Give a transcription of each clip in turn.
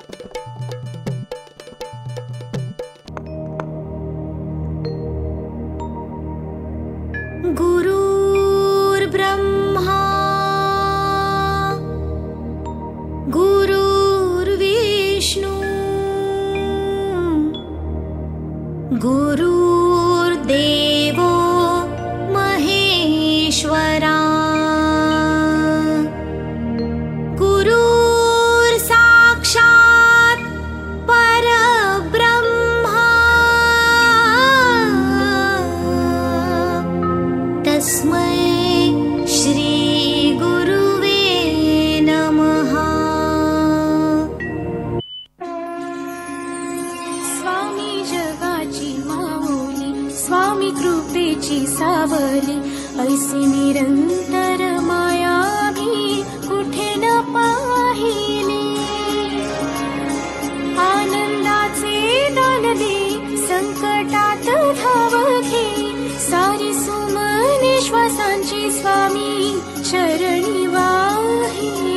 गुरुर्ब्रह्मा गुरुर्विष्णु गुरुर्देवो महेश्वरा गुरुर्साक्षात् परब्रह्मा तस्मै श्री गुरुवे नमः। स्वामी जगाची माऊली, स्वामी कृपेची सावली, ऐसी निरंतर माया भी कुठे न पाहिली। आनंदाचे दान दे, संकटात धाव घे, सारी सुमने श्वासांची स्वामी चरणी वाहिली।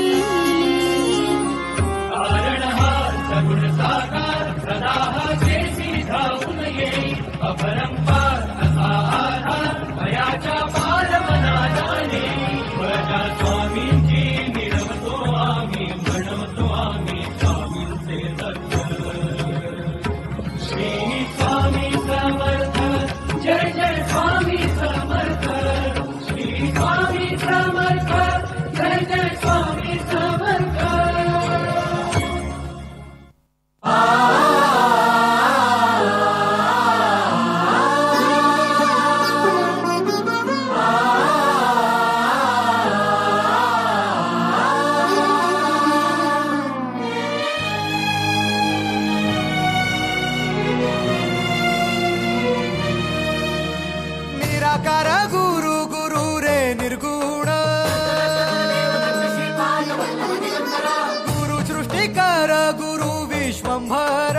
निराकार गुरु गुरु रे निर्गुण, गुरु सृष्टिकर गुरु विश्वंभर।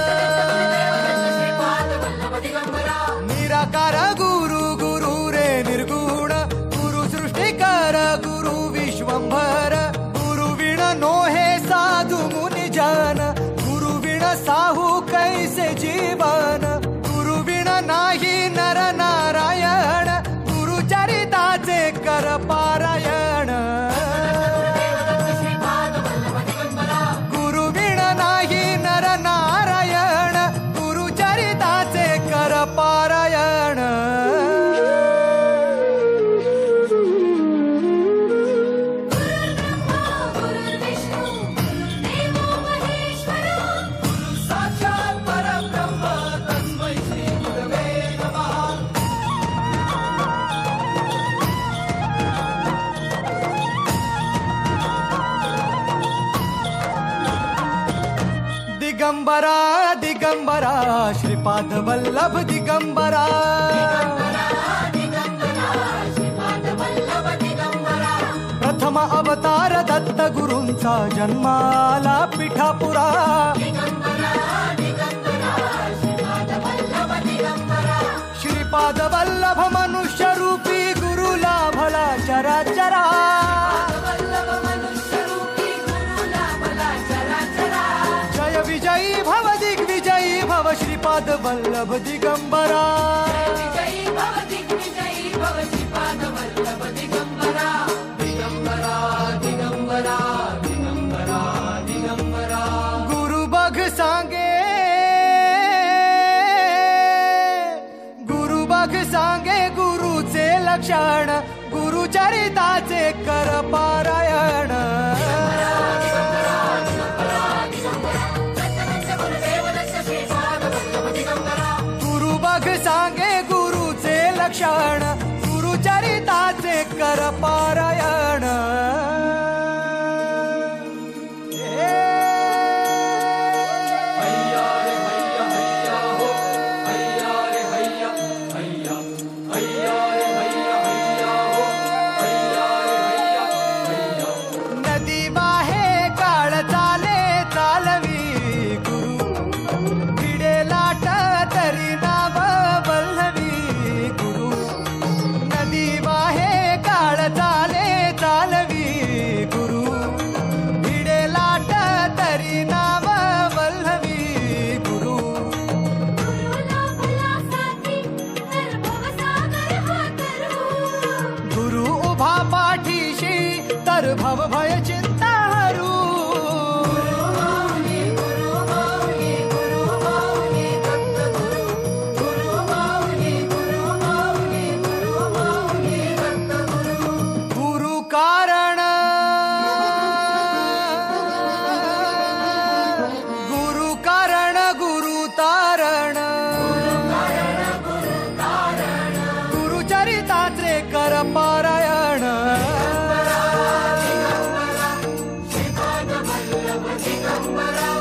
निराकार गुरु गुरु रे निर्गुण, गुरु सृष्टिकर गुरु विश्वंभर। गुरु विण नोहे साधु मुनि जन, गुरु विण साहू कैसे जीवन। गुरु विण नाही नर नारायण, गुरुचरिताचे कर पारायण। गुरु विण नाही नर नारायण, गुरुचरिताचे कर पारायण। दिगंबरा दिगंबरा श्रीपाद वल्लभ दिगंबरा। प्रथम अवतार दत्त गुरूंचा, जन्माला पिठापुरा। श्रीपाद वल्लभ मनुष्य रूपी गुरु लाभला चराचरा। जय विजयी भव दिग्विजयी भव श्रीपाद वल्लभ दिगंबरा। दिगंबरा दिगंबरा दिगंबरा गुरु बघ सांगे, गुरु बघ सांगे गुरुचे लक्षण, गुरुचरिताचे कर पारायण। गुरु बघ सांगे गुरुचे लक्षण, गुरुचरिताचे कर पारायण। नदी वाहे काळ चाले चालवी गुरु, भिडे लाट तरी नाव वल्लवी गुरु। नदी वाहे काळ चाले बरा